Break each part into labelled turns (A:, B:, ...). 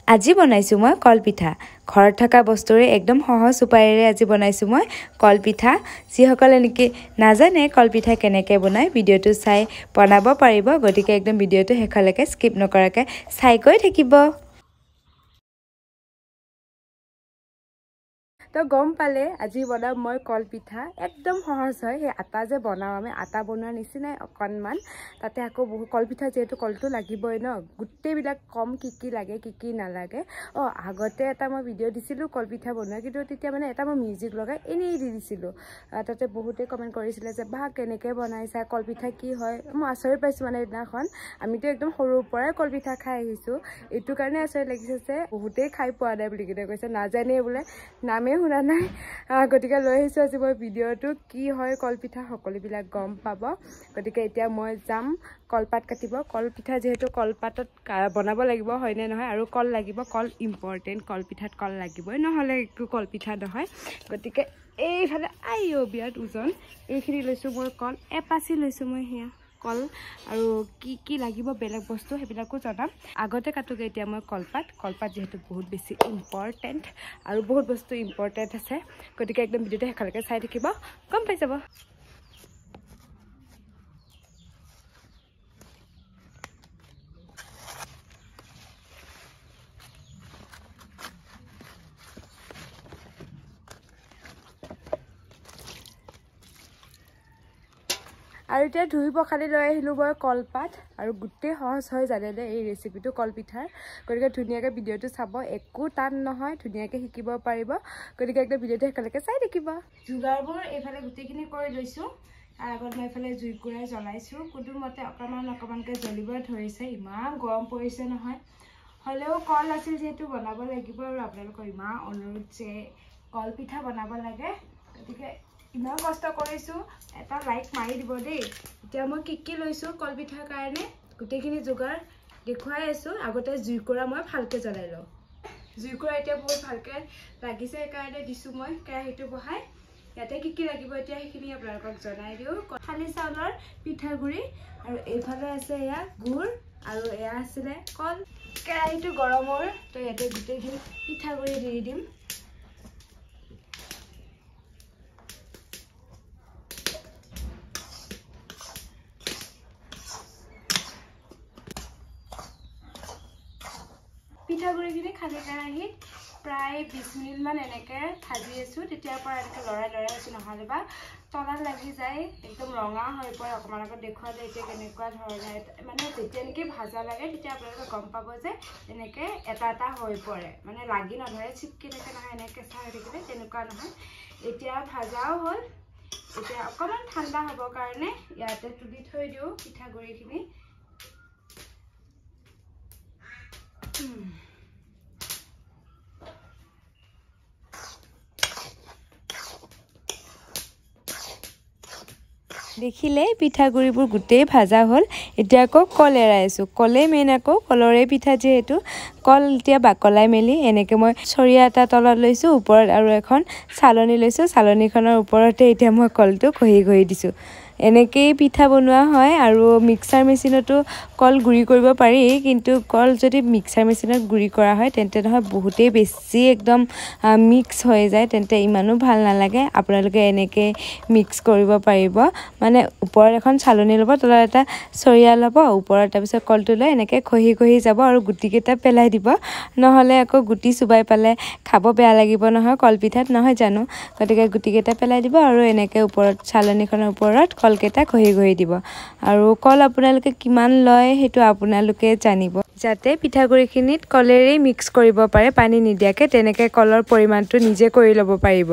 A: আজি বনাইছো মই কলপিঠা ঘৰত থকা বস্তুৰে একদম সহজ উপায়েৰে আজি বনাইছো মই কলপিঠা যিসকলে নেকি নাজানে কলপিঠা কেনেকৈ বনায় ভিডিওটো চাই বনাব পাৰিব গতিকে একদম ভিডিওটো শেষলৈকে স্কিপ নকৰাকৈ চাই গৈ থাকিব তো গম পালে আজি বনাম মই কলপিঠা একদম সহজ হয় সেই আটা যে বনাও আমি আটা বনোৱাৰ নিচিনাই অকণমান তাতে আকৌ বহু কলপিঠা যেহেতু কলটো লাগিবই ন গোটেইবিলাক কম কি লাগে কি নালাগে আগতে এটা মই ভিডিও দিছিলো কলপিঠা বনোৱা কিন্তু তেতিয়া মানে এটা মই মিউজিক লগাই এনেই দি দিছিলো তাতে বহুতে কমেন্ট কৰিছিলে যে বাহ কেনেকৈ বনাইছা কলপিঠা কি হয় মই আচৰিত পাইছো মানে দিনাখন আমিতো একদম সৰুৰ পৰাই কলপিঠা খাই আহিছো এইটো কাৰণে আচৰিত লাগিছে যে বহুতেই খাই পোৱা নাই বুলি কিনে কৈছে নাজানে বোলে নামে শুনা নাই গতিকে লৈ আহিছো আজি মই ভিডিওটো কি হয় কলপিঠা সকলোবিলাক গম পাব গতিকে এতিয়া মই যাম কলপাত কাটিব কলপিঠা যেহেতু কলপাতত বনাব লাগিব হয়নে নহয় আৰু কল লাগিব কল ইম্পৰ্টেণ্ট কলপিঠাত কল লাগিবই নহ'লে একো কলপিঠা নহয় গতিকে এইফালে আইও বিৰাট ওজন এইখিনি লৈছোঁ মই কল এপাচি লৈছোঁ মই সেয়া কল আৰু কি লাগিব বেলেগ বস্তু সেইবিলাকো জনাম আগতে কাটোগে এতিয়া মই কলপাত যেহেতু বহুত বেছি ইম্পৰ্টেণ্ট আৰু বহুত বস্তু ইম্পৰ্টেণ্ট আছে গতিকে একদম ভিডিওটো শেষলৈকে চাই থাকিব গম পাই যাব আৰু এতিয়া ধুই পখালি লৈ আহিলোঁ মই কলপাত আৰু গোটেই সহজ হয় জানেনে এই ৰেচিপিটো কলপিঠাৰ গতিকে ধুনীয়াকৈ ভিডিওটো চাব একো টান নহয় ধুনীয়াকৈ শিকিব পাৰিব গতিকে একদম ভিডিওটো শেষলৈকে চাই থাকিব যোগাৰবোৰ এইফালে গোটেইখিনি কৰি লৈছোঁ তাৰ আগত মই এইফালে জুইকুৰাই জ্বলাইছোঁ কোনোমতে অকণমানকৈ জ্বলিব ধৰিছে ইমান গৰম পৰিছে নহয় হ'লেও কল আছিল যিহেতু বনাব লাগিব আৰু আপোনালোকৰ ইমান অনুৰোধ যে কলপিঠা বনাব লাগে গতিকে ইমান কষ্ট কৰিছোঁ এটা লাইক মাৰি দিব দেই এতিয়া মই কি লৈছোঁ কলপিঠাৰ কাৰণে গোটেইখিনি যোগাৰ দেখুৱাই আছোঁ আগতে জুইকুৰা মই ভালকৈ জ্বলাই লওঁ জুইকুৰা এতিয়া বহুত ভালকৈ লাগিছে সেইকাৰণে দিছোঁ মই কেৰাহীটো বহাই ইয়াতে কি লাগিব এতিয়া সেইখিনি আপোনালোকক জনাই দিওঁ খালি চাউলৰ পিঠাগুড়ি আৰু এইফালে আছে এয়া গুড় আৰু এয়া আছিলে কল কেৰাহীটো গৰমৰ তো ইয়াতে গোটেইখিনি পিঠাগুড়ি দি দিম পিঠাগুড়িখিনি খালি কেৰাহীত প্ৰায় 20 মিনিটমান এনেকৈ ভাজি আছোঁ তেতিয়াৰ পৰা এনেকৈ লৰাই আছোঁ নহ'লে বা তলাত লাগি যায় একদম ৰঙা হৈ পৰে অকণমান আগত দেখুওৱা যায় এতিয়া কেনেকুৱা ধৰণে মানে যেতিয়া নেকি ভাজা লাগে তেতিয়া আপোনালোকে গম পাব যে এনেকৈ এটা হৈ পৰে মানে লাগি নধৰে চিপকি থাকে নহয় এনেকৈ কেঁচা হৈ থাকিলে তেনেকুৱা নহয় এতিয়া ভাজাও হ'ল এতিয়া অকণমান ঠাণ্ডা হ'বৰ কাৰণে ইয়াতে তুলি থৈ দিওঁ পিঠাগুড়িখিনি দেখিলে পিঠাগুড়িবোৰ গোটেই ভাজা হ'ল এতিয়া আকৌ কল এৰাইছোঁ কলে মেইন আকৌ কলৰে পিঠা যিহেতু কল এতিয়া বাকলাই মেলি এনেকৈ মই চৰিয়া এটা তলত লৈছোঁ ওপৰত আৰু এখন চালনী লৈছোঁ চালনীখনৰ ওপৰতে এতিয়া মই কলটো ঘঁহি দিছোঁ এনেকেই পিঠা বনোৱা হয় আৰু মিক্সাৰ মেচিনতো কল গুড়ি কৰিব পাৰি কিন্তু কল যদি মিক্সাৰ মেচিনত গুড়ি কৰা হয় তেন্তে নহয় বহুতেই বেছি একদম মিক্স হৈ যায় তেন্তে ইমানো ভাল নালাগে আপোনালোকে এনেকৈ মিক্স কৰিব পাৰিব মানে ওপৰত এখন চালনী ল'ব তলত এটা চৰিয়া ল'ব ওপৰত তাৰপিছত কলটো লৈ এনেকৈ ঘঁহি যাব আৰু গুটিকেইটা পেলাই দিব নহ'লে আকৌ গুটি চুবাই পালে খাব বেয়া লাগিব নহয় কলপিঠাত নহয় জানো গতিকে গুটিকেইটা পেলাই দিব আৰু এনেকৈ ওপৰত চালনীখনৰ ওপৰত কলকেইটা ঘঁহি দিব আৰু কল আপোনালোকে কিমান লয় সেইটো আপোনালোকে জানিব যাতে পিঠাগুড়িখিনিত কলেৰেই মিক্স কৰিব পাৰে পানী নিদিয়াকৈ তেনেকৈ কলৰ পৰিমাণটো নিজে কৰি ল'ব পাৰিব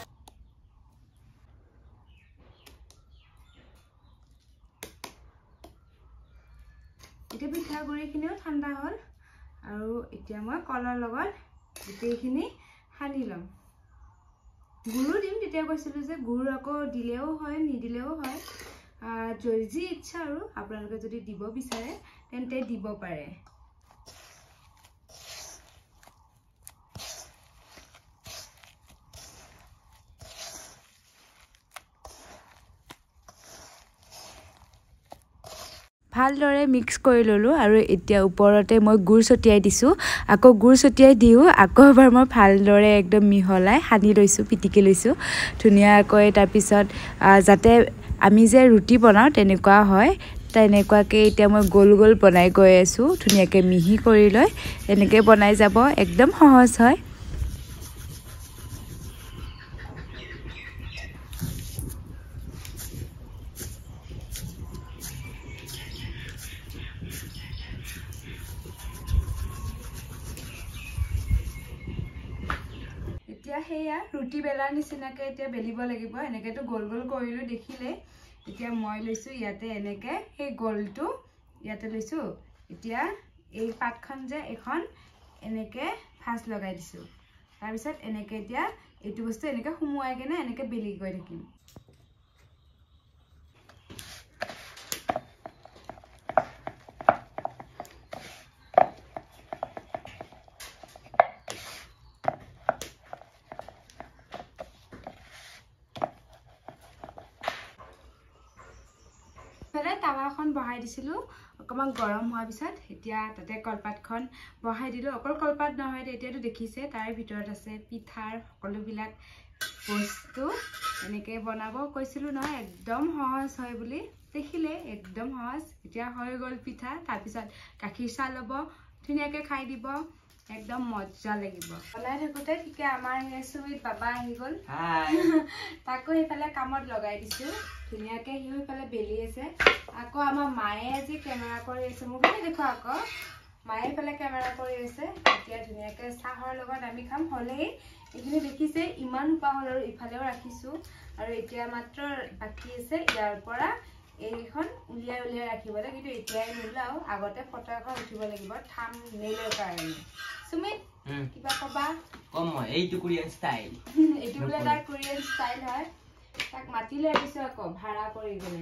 A: এতিয়া পিঠাগুড়িখিনিও ঠাণ্ডা হ'ল আৰু এতিয়া মই কলৰ লগত গোটেইখিনি সানি ল'ম গুড়ো দিম তেতিয়া কৈছিলোঁ যে গুড় আকৌ দিলেও হয় নিদিলেও হয় যি ইচ্ছা আৰু আপোনালোকে যদি দিব বিচাৰে তেন্তে দিব পাৰে ভালদৰে মিক্স কৰি ললোঁ আৰু এতিয়া ওপৰতে মই গুড় ছটিয়াই দিছোঁ আকৌ গুড় ছটিয়াই দিও আকৌ এবাৰ মই ভালদৰে একদম মিহলাই সানি লৈছোঁ পিটিকি লৈছোঁ ধুনীয়াকৈ তাৰ পিছত যাতে আমি যে ৰুটি বনাও তেনেকুৱা হয় তেনেকুৱাকৈ এতিয়া মই গোল গোল বনাই গৈ আছোঁ ধুনীয়াকৈ মিহি কৰি লৈ এনেকৈ বনাই যাব একদম সহজ হয় এতিয়া হেয়া ৰুটি বেলাৰ নিচিনাকৈ এতিয়া বেলিব লাগিব এনেকৈতো গোল গোল কৰিলোঁ দেখিলে এতিয়া মই লৈছোঁ ইয়াতে এনেকৈ সেই গোলটো ইয়াতে লৈছোঁ এতিয়া এই পাতখন যে এখন এনেকৈ ফাঁচ লগাই দিছোঁ তাৰপিছত এনেকৈ এতিয়া এইটো বস্তু এনেকৈ সুমুৱাই কেনে এনেকৈ বেলি গৈ থাকিম তাৱাখন বহাই দিছিলোঁ অকমান গৰম হোৱাৰ পিছত এতিয়া তাতে কলপাতখন বহাই দিলোঁ অকল কলপাত নহয় এতিয়াতো দেখিছে তাৰ ভিতৰত আছে পিঠাৰ সকলোবিলাক বস্তু এনেকৈ বনাব কৈছিলোঁ নহয় একদম সহজ হয় বুলি দেখিলে একদম সহজ এতিয়া হৈ গ'ল পিঠা তাৰপিছত গাখীৰ চাহ ল'ব ধুনীয়াকৈ খাই দিব একদম মজা লাগিব বনাই থাকোঁতে ঠিকে আমাৰ সুমিত বাবা আহি গ'ল তাকো সেইফালে কামত লগাই দিছোঁ ধুনীয়াকৈ সি সেইফালে বেলি আছে আকৌ আমাৰ মায়ে আজি কেমেৰা কৰি আছে মোক দেখো আকৌ মায়ে এইফালে কেমেৰা কৰি আছে এতিয়া ধুনীয়াকৈ চাহৰ লগত আমি খাম হ'লেই এইখিনি দেখিছে ইমান সোপা হ'ল আৰু ইফালেও ৰাখিছোঁ আৰু এতিয়া মাত্ৰ বাকী আছে ইয়াৰ পৰা এইখন উলিয়াই ৰাখিবলৈ কিন্তু এতিয়াই নোলাও আগতে ফটো এখন উঠিব লাগিব থাম নেইলৰ কাৰণে সুমিত কিবা ক'বা
B: কম মই এইটো কোৰিয়ান ষ্টাইল
A: এইটো বোলে তাৰ কোৰিয়ান ষ্টাইল হয় তাক মাতি লৈ আহিছোঁ আকৌ ভাড়া কৰি কিনে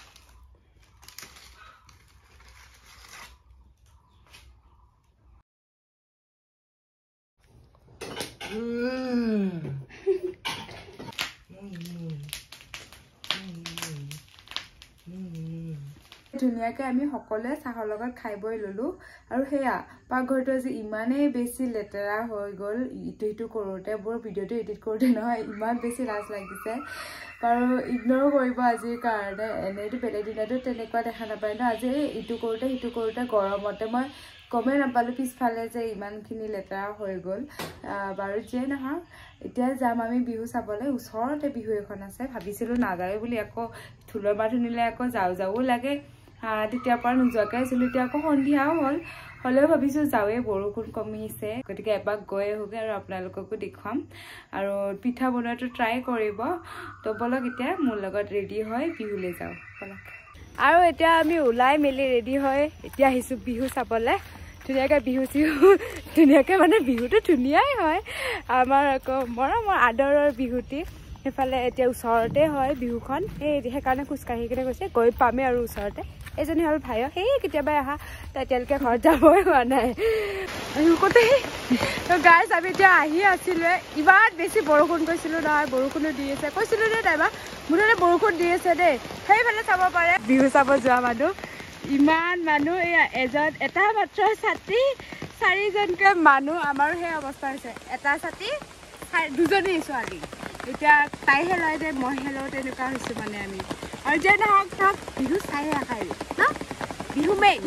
A: ধুনীয়াকৈ আমি সকলোৱে চাহৰ লগত খাই বৈ ল'লোঁ আৰু সেয়া পাকঘৰটো আজি ইমানেই বেছি লেতেৰা হৈ গ'ল ইটো সিটো কৰোঁতে বৰ ভিডিঅ'টো এডিট কৰোঁতে নহয় ইমান বেছি লাজ লাগিছে বাৰু ইগন'ৰ কৰিব আজিৰ কাৰণে এনেইতো বেলেগ দিনতো তেনেকুৱা দেখা নাপায় ন আজি ইটো কৰোঁতে সিটো কৰোঁতে গৰমতে মই গমেই নাপালোঁ পিছফালে যে ইমানখিনি লেতেৰা হৈ গ'ল বাৰু যিয়ে নহওক এতিয়া যাম আমি বিহু চাবলৈ ওচৰতে বিহু এখন আছে ভাবিছিলোঁ নাযাওঁ বুলি আকৌ ঢোলৰ মাত শুনিলে আকৌ যাওঁ লাগে তেতিয়াৰ পৰা নোযোৱাকৈ আছিলোঁ এতিয়া আকৌ সন্ধিয়াও হ'ল হ'লেও ভাবিছোঁ যাওঁৱেই বৰষুণ কমিছে গতিকে এপাক গৈ আহোঁগৈ আৰু আপোনালোককো দেখুৱাম আৰু পিঠা বনোৱাটো ট্ৰাই কৰিব তো বলক এতিয়া মোৰ লগত ৰেডি হৈ বিহুলৈ যাওঁ বলক আৰু এতিয়া আমি ওলাই মেলি ৰেডি হৈ এতিয়া আহিছোঁ বিহু চাবলৈ ধুনীয়াকৈ বিহু চিহু ধুনীয়াকৈ মানে বিহুটো ধুনীয়াই হয় আমাৰ আকৌ মৰমৰ আদৰৰ বিহুটি সেইফালে এতিয়া ওচৰতে হয় বিহুখন সেইকাৰণে খোজকাঢ়ি কিনে গৈছে গৈ পামেই আৰু ওচৰতে এজনী হ'ল ভাইক সেই কেতিয়াবাই অহা এতিয়ালৈকে ঘৰত যাবই হোৱা নাই ক'তে গাইছ আমি এতিয়া আহি আছিলোঁ ইমান বেছি বৰষুণ কৈছিলোঁ নহয় বৰষুণো দি আছে কৈছিলোঁ দেই নাইবা মুঠতে বৰষুণ দি আছে দেই সেইফালে চাব পাৰে বিহু চাব যোৱা মানুহ ইমান মানুহ এটা মাত্ৰ ছাতি 4জনকৈ মানুহ আমাৰো সেই অৱস্থা হৈছে এটা ছাতি 2জনী ছোৱালী এতিয়া তাইহে লয় যে মইহে লওঁ তেনেকুৱা হৈছোঁ মানে আমি আৰু যে নহওক তাক বিহু চাইহে আশাই ন বিহু মেইন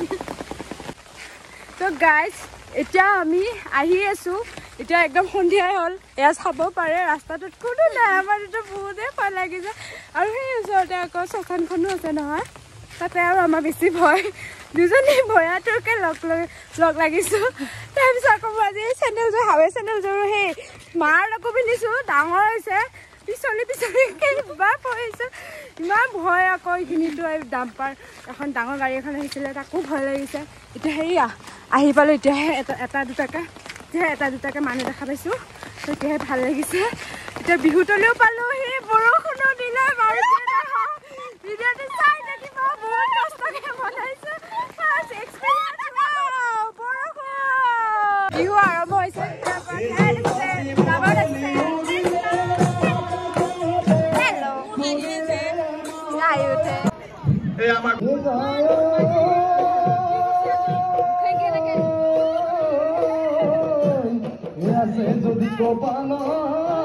A: তো গাইজ এতিয়া আমি আহি আছোঁ এতিয়া একদম সন্ধিয়াই হ'ল এয়া চাব পাৰে ৰাস্তাটোত কোনো নাই আমাৰ এতিয়া বহুতেই ভয় লাগিছে আৰু সেই ওচৰতে আকৌ শ্মশানখনো আছে নহয় তাতে আৰু আমাৰ বেছি ভয় 2জনী ভয়াটোকে লগ লাগিছোঁ তাৰপিছত আকৌ মই আজি চেণ্ডেলযোৰ হাৱে চেণ্ডেলযোৰো সেই মাৰ লগো পিন্ধিছোঁ ডাঙৰ হৈছে পিছলিকে এবাৰ পৰিছোঁ ইমান ভয় আকৌ এইখিনিতো ডাম্পাৰ এখন ডাঙৰ গাড়ী এখন আহিছিলে তাকো ভয় লাগিছে এতিয়া সেয়া আহি পালোঁ এতিয়াহে এটা দুটাকৈ মানুহ দেখা পাইছোঁ তেতিয়াহে ভাল লাগিছে এতিয়া বিহুতলৈও পালোঁ সেই বৰষুণো দিলে বাৰু ভিডিঅ'টো চাই থাকিব বহুত কষ্টকৈ বনাইছোঁ বিহু আৰম্ভ হৈছে হেল্ল'
C: আছে যদি কপালত